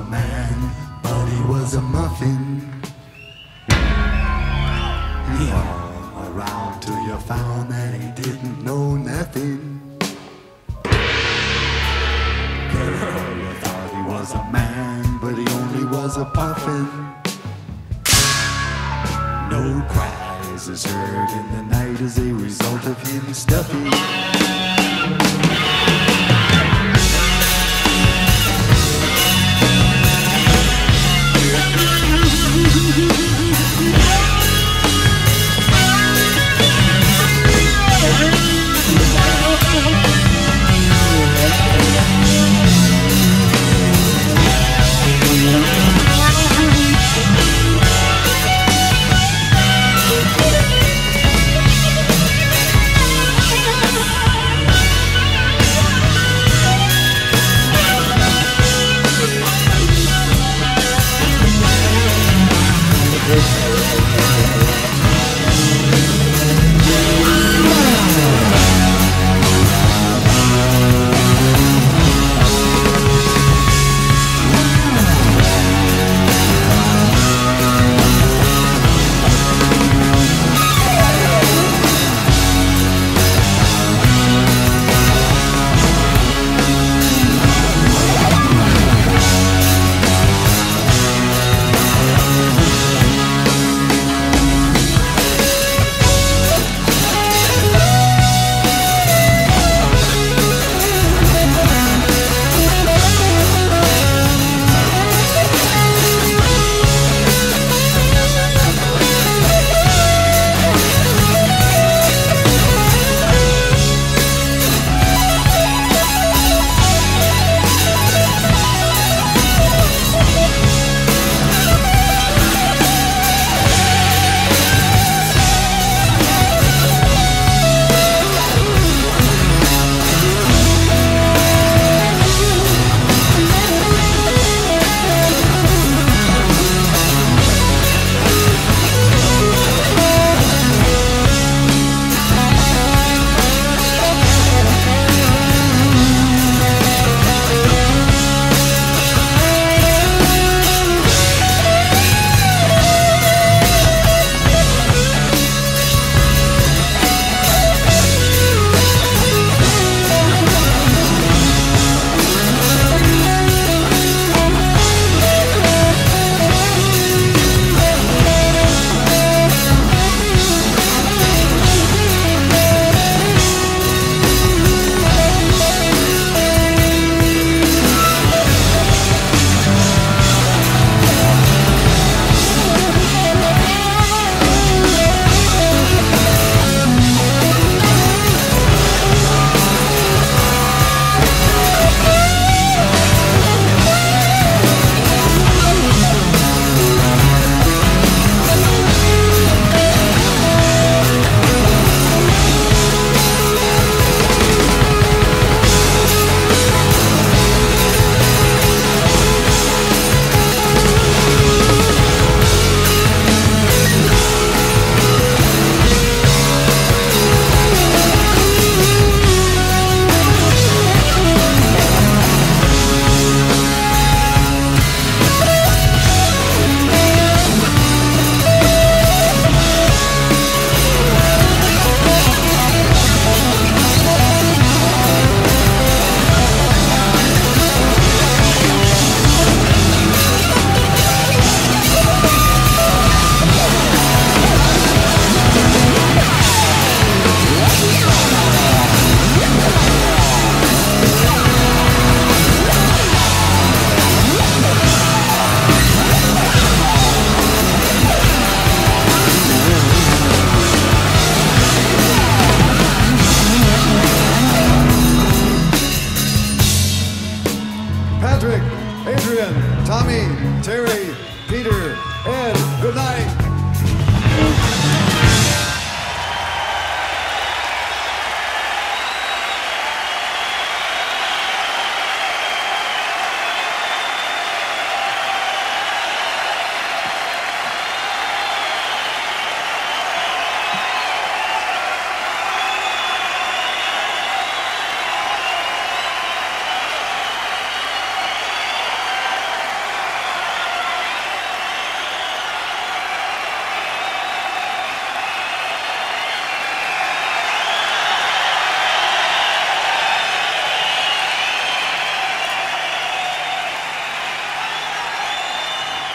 a man, but he was a muffin. He hung around till you found that he didn't know nothing. Girl, I thought he was a man, but he only was a puffin. No cries is heard in the night as a result of him stuffing.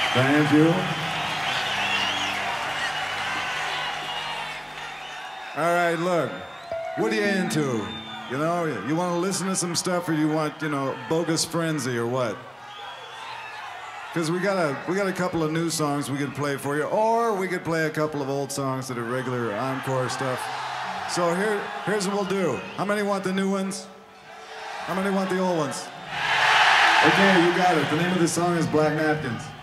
Thank you. All right, look. What are you into? You know, you want to listen to some stuff, or you want, you know, bogus frenzy, or what? Because we got a couple of new songs we could play for you, or we could play a couple of old songs that are regular encore stuff. So here's what we'll do. How many want the new ones? How many want the old ones? Okay, you got it. The name of the song is Black Napkins.